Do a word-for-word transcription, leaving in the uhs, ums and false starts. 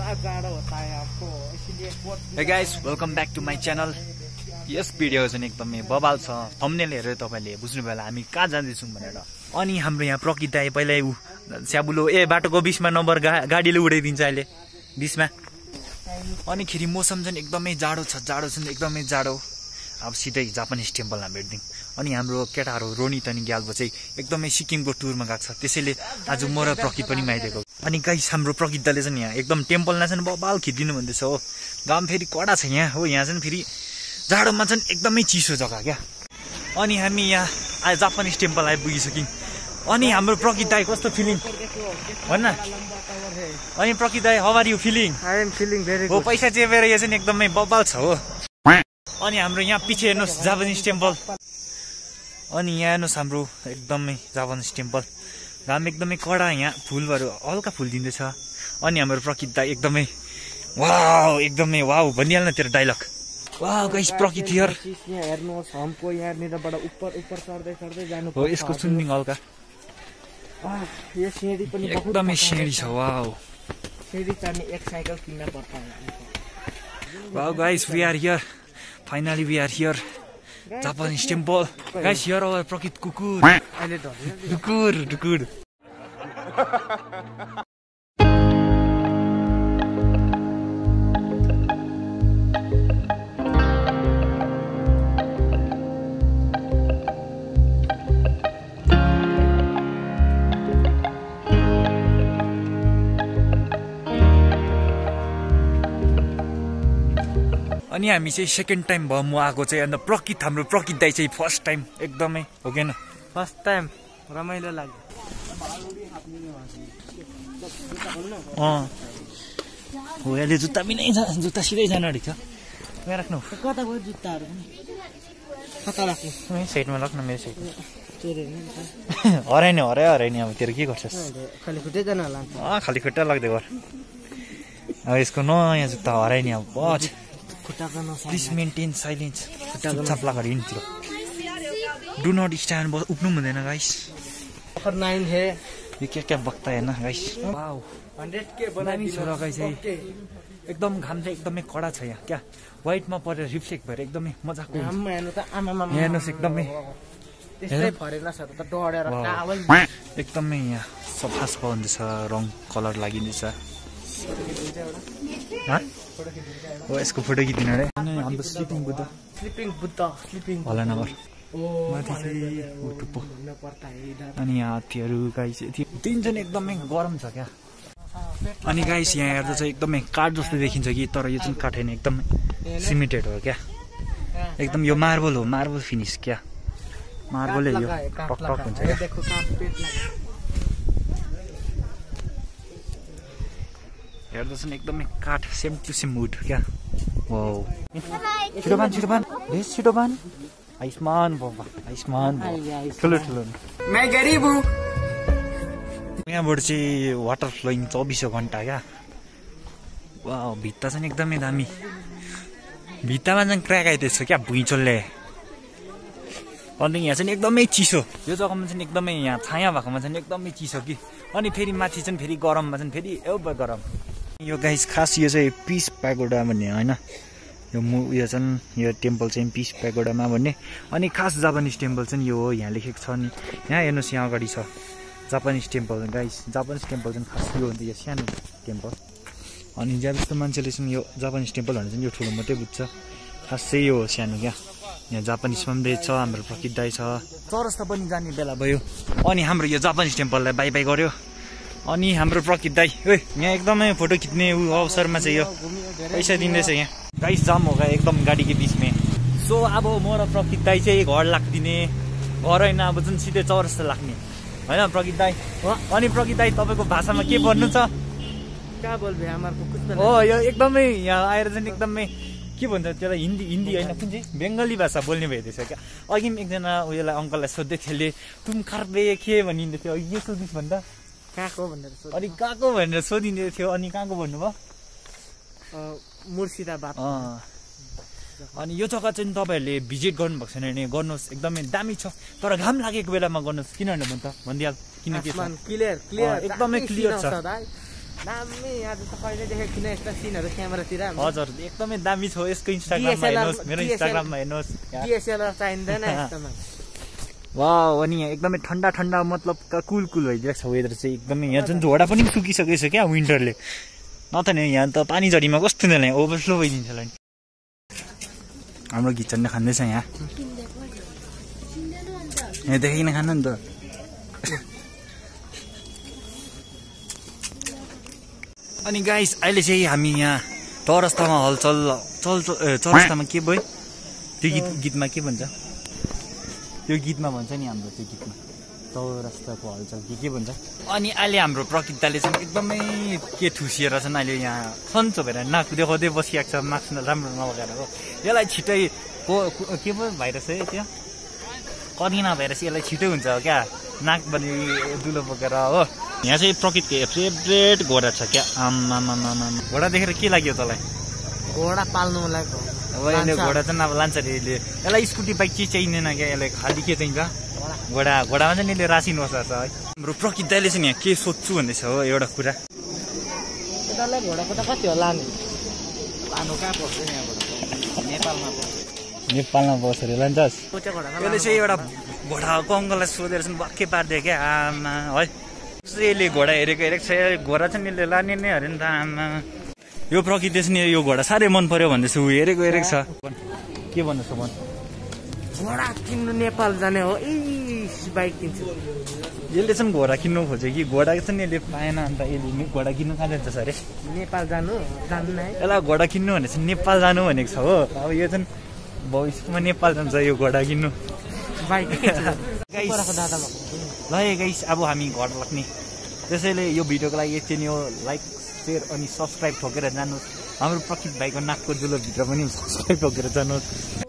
Hey guys, welcome back to my channel. यस video चाहिँ एकदमै बबाल छ। थम्बनेल हेरेर तपाईले बुझ्नुभयो होला हामी कहाँ जाँदैछौँ भनेर। अनि हाम्रो यहाँ प्रकृति दाइ पहिल्यै उ स्याबुलो ए बाटोको बिचमा नम्बर गाडीले उडाइदिन्छ अहिले बिचमा। अनि खेरि मौसम चाहिँ एकदमै जाडो छ, जाडो छ एकदमै जाडो। अब सिधै जापानिज टेम्पलमा भेट्दिउँ। अनि हाम्रो केटाहरू रोनित अनि ग्याल्बो चाहिँ एकदमै सिक्किमको टुरमा गएको छ, त्यसैले आज म र प्रकृति पनि आइदिएको। अनि गाइस हाम्रो प्रकृतिले चाहिँ यहाँ एकदम टेम्पलमा चाहिँ बबाल खिचिदिनु भन्दैछ हो। घाम फेरि कडा छ यहाँ हो, यहाँ चाहिँ फेरि जाडोमा चाहिँ एकदमै चिसो जग्गा क्या। अनि हामी यहाँ आज जापानिज टेम्पल आइपुगिसक्यौँ। अनि हाम्रो प्रकृति दाइ कस्तो फिलिङ भन्न? अनि प्रकृति दाइ how are you feeling? I am feeling very good. हो पैसा चेपेर यो चाहिँ एकदमै बबाल छ हो। अनि हाम्रो यहाँ पछि हेर्नुहोस् जापानिज टेम्पल। अनि यहाँ हेर्नुहोस् हाम्रो एकदमै जापानिज टेम्पल। घाम एकदमै कडा, यहाँ फुलहरू हल्का फुल दिँदैछ। अनि हाम्रो प्रकृति दाइ एकदमै वाउ एकदमै वाउ भनिहाल्न तेरो डाइलग। वाउ गाइस प्रकृति यार यहाँ हेर्नुहोस् हमको यहाँनिरबाट उपर उपर चढ्दै चढ्दै जानु हो। यसको सुन्निङ हल्का यो सिँढी पनि एकदमै सिँढी छ। वाउ सिँढी चढ्ने एक साइकल किन्न पर्छ। Wow guys we are here, finally we are here Japanese temple. Guys here our Prakriti कुकुर। अहिले ढल्यो ढुकुर ढुकुर। अनि हामी चाहिँ सेकेन्ड टाइम भयो म आएको चाहिँ। अन्त प्रकृति हाम्रो प्रकृति दाइ चाहिँ फर्स्ट टाइम एकदमै हो कि न? फर्स्ट टाइम रमाइलो लाग्यो। अँ हो अहिले जुत्ता पनि जा जुत्ता सिधै जानु अडिक छ। यहाँ राख्नु कता गयो जुत्ताहरू पनि कता राख्नु? साइडमा राख्नु मेरो साइड। हराइ नि हरायो हराइ नि अब तेरो के गर्छस्? खाली खुट्टै जान होला। अँ खाली खुट्टा लाग्दै गर। अब यसको नयाँ जुत्ता हराइ नि अब पछि। Please maintain silence. चुपचाप लगाएर हिँड्थ्यो। डु नट स्ट्यान्ड बस उठ्नु हुँदैन गाइस। नाइन है यो क्या क्या बक्ता हेर्न गाइस। वाउ हन्ड्रेड के बनामी छ गाइस। एकदम घाम चाहिँ एकदमै कडा छ यहाँ क्या। व्हाइटमा परेर रिफ्लेक्ट भएर एकदमै मजाको हेर्नु त आमामा हेर्नुहोस् एकदमै त्यस्तै फरेन छ त डढेर टावल एकदमै यहाँ सफा सफा हुँदैछ, रङ कलर लागिँदैछ। हो यसको फोटो खिच्दिनु अरे। अनि हाम्रो sleeping Buddha sleeping Buddha sleeping होला नम्बर माथि चाहिँ टुप्पो। अनि यहाँ हात्तीहरू गाइस दिन चाहिँ एकदमै गरम छ क्या। अनि गाइस यहाँ हेर्दा चाहिँ एकदमै काठ जस्तो देखिन्छ कि, तर यो चाहिँ काठ होइन एकदमै सिमेन्टेड हो क्या। एकदम यो मार्बल हो, मार्बल फिनिस क्या। मार्बलै यो टक टक हुन्छ क्या। हेर्दा चाहिँ एकदमै काठ सेम टु सेम वुड क्या। वाउ छिटो बान छिटो बान बेस छिटो बान। आयुष्मान बाबा आयुष्मान ठुलो ठुलो। मैं गरीब हूँ। यहाँबाट चाहिँ वाटर फ्लोइङ चौबिसौँ घन्टा क्या। वाउ भित्ता चाहिँ एकदमै दामी। भित्तामा चाहिँ क्र्याक आइदिएछ क्या भुइँचोलले। अनि यहाँ चाहिँ एकदमै चिसो। यो जग्गामा चाहिँ एकदमै यहाँ छाया भएकोमा चाहिँ एकदमै चिसो कि। अनि फेरि माथि चाहिँ फेरि गरममा चाहिँ फेरि एउटा गरम। यो गाइस खास यो चाहिँ पिस प्यागोडा भन्ने होइन, यो मु यो चाहिँ यो टेम्पल चाहिँ पिस प्यागोडामा भन्ने। अनि खास जापानिज टेम्पल चाहिँ यो हो, यहाँ लेखेको छ। नि यहाँ हेर्नुहोस् यहाँ अगाडि छ Japanese temple. Guys Japanese temple चाहिँ खास यो हुन्छ, यो सानो टेम्पल। अनि ज्यादा जस्तो मान्छेले चाहिँ यो जापानिज टेम्पल भनेर चाहिँ यो ठुलो मात्रै बुझ्छ, खास चाहिँ यो सानो क्या। यहाँ जापानिजमा पनि रहेछ, हाम्रो प्रकृति दाइ छ। चौरस्ता पनि जाने बेला भयो। अनि हाम्रो यो जापानिज टेम्पललाई बाई बाई गऱ्यो। अनि हाम्रो प्रकृति दाइ ओ यहाँ एकदमै फोटो खिच्ने ऊ अवसरमा चाहिँ यो पैसा दिँदैछ यहाँ। गाइस जाम हो गयो एकदम गाडीको बिचमा। सो अब म र प्रकृति दाइ चाहिँ घर लाग्दिने, घर होइन अब जुन सिधै चौरस्ता लाग्ने होइन प्रकृति दाइ। अनि प्रकृति दाइ तपाईँको भाषामा के भन्नु छ? हो यो एकदमै यहाँ आएर चाहिँ एकदमै के भन्छ त्यसलाई हिन्दी हिन्दी होइन कुन चाहिँ बङ्गाली भाषा बोल्ने भइदिएछ क्या। अघि पनि एकजना उयोलाई अङ्कललाई सोध्दै थियो अरे तुम खर्बे के भनिँदै थियो, यो सोधिस् भन्दा कहाँको भनेर सोध्यो। अनि कहाँको भनेर सोधिँदै थियो। अनि कहाँको भन्नुभयो? मुर्सिदाबाद। अनि यो जग्गा चाहिँ तपाईँहरूले भिजिट गर्नुभएको छैन भने गर्नुहोस्, एकदमै दामी छ। तर घाम लागेको बेलामा गर्नुहोस्, किनभने भन्छ भनिदिहाल किनकि क्लियर क्लियर एकदमै क्लियर छ। दामी आज त कहिले देखेको थिइनँ यस्ता सिनहरू क्यामेरातिर हजुर एकदमै दामी छ यसको इन्स्टाग्राममा हेर्नुहोस् मेरो इन्स्टाग्राममा हेर्नुहोस् डिएसएलआर चाहिँदैन यस्तोमा वाह अनि यहाँ एकदमै ठन्डा ठन्डा मतलब कुल कुल भइदिएको छ वेदर चाहिँ एकदमै यहाँ जुन झोडा पनि सुकिसकेको छ क्या विन्टरले नत्र नि यहाँ त पानी झरीमा कस्तो हुँदैन यहाँ ओभरफ्लो भइदिन्छ होला नि हाम्रो घिचनले खाँदैछ यहाँ यहाँदेखि किन खानु नि त अनि गाइस अहिले चाहिँ हामी यहाँ चौरस्तामा हलचल चल चौरस्तामा के भयो त्यो गीत गीतमा के भन्छ त्यो गीतमा भन्छ नि हाम्रो त्यो गीतमा चौरस्ताको हलचल के के भन्छ अनि अहिले हाम्रो प्रकृतिले चाहिँ एकदमै के ठुसिएर छन् अहिले यहाँ सन्चो भएर नाक देखाउँदै बसिरहेको छ मास्क राम्रो नलगाएर हो यसलाई छिटै को के पो भाइरस है त्यो करिना भाइरस यसलाई छिटै हुन्छ क्या नाक पनि दुलो बोकेर हो यहाँ चाहिँ प्रकृतिको फेभरेट घोडा छ क्या आमामा घोडा देखेर के लाग्यो तँलाई घोडा पाल्नु मलाई अब यसले घोडा चाहिँ अब लान्छ अरे यसले यसलाई स्कुटी बाइक चाहिँ चाहिँदैन क्या यसलाई खालि के चाहिन्छ घोडा घोडामा चाहिँ यसले राशि नसर्छ है हाम्रो प्रकृतिले चाहिँ यहाँ के सोध्छु भन्दैछ हो एउटा कुरा यतालाई घोडाको त कति हो लानु लानु कहाँ पर्छ यहाँबाट नेपालमा पर्छ नेपालमा पर्छ अरे लान्छस् यसले चाहिँ एउटा घोडाको अङ्कललाई सोधेर चाहिँ वाक्कै पारिदियो क्या आमा है यसले घोडा हेरेको हेरेको छ घोडा चाहिँ यसले लाने नै अरे नि त आमा यो प्रकृति चाहिँ यो घोडा साह्रै मन पर्यो भन्दैछ ऊ हेरेको हेरेको छ के भन्दैछ भन् घोडा किन्नु नेपाल जाने हो ए बाइक किन्छु यसले चाहिँ घोडा किन्नु खोज्यो कि घोडा चाहिँ यसले पाएन अन्त यसले घोडा किन्नु कहाँ जान्छ अरे नेपाल जानु जान्न है यसलाई घोडा किन्नु भने चाहिँ नेपाल जानु भनेको छ हो अब यो चाहिँ भविष्यमा नेपाल जान्छ यो घोडा किन्नु बाइक ल गाइस अब हामी घर लाग्ने त्यसैले यो भिडियोको लागि यति नै हो लाइक सेयर अनि सब्सक्राइब ठोकेर जानुहोस् हाम्रो प्रकृति भाइको नाकको जुलोभित्र पनि सब्सक्राइब ठोकेर जानुहोस्